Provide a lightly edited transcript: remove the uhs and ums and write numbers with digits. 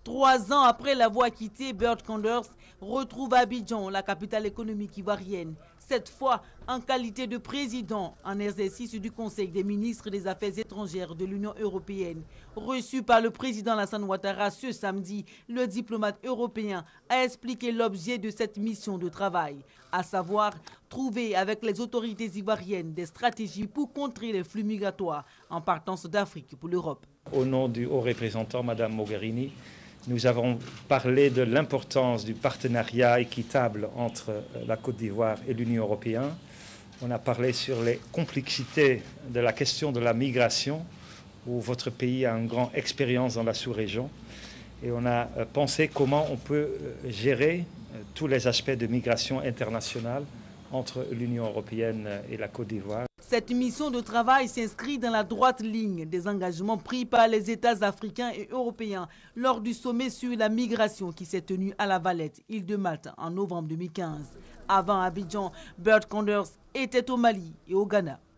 3 ans après l'avoir quitté, Bert Koenders retrouve Abidjan, la capitale économique ivoirienne. Cette fois en qualité de président en exercice du Conseil des ministres des Affaires étrangères de l'Union européenne. Reçu par le président Alassane Ouattara ce samedi, le diplomate européen a expliqué l'objet de cette mission de travail, à savoir trouver avec les autorités ivoiriennes des stratégies pour contrer les flux migratoires en partance d'Afrique pour l'Europe. Au nom du haut représentant, Mme Mogherini, nous avons parlé de l'importance du partenariat équitable entre la Côte d'Ivoire et l'Union européenne. On a parlé sur les complexités de la question de la migration, où votre pays a une grande expérience dans la sous-région. Et on a pensé comment on peut gérer tous les aspects de migration internationale entre l'Union européenne et la Côte d'Ivoire. Cette mission de travail s'inscrit dans la droite ligne des engagements pris par les États africains et européens lors du sommet sur la migration qui s'est tenu à La Valette, île de Malte, en novembre 2015. Avant Abidjan, Bert Koenders était au Mali et au Ghana.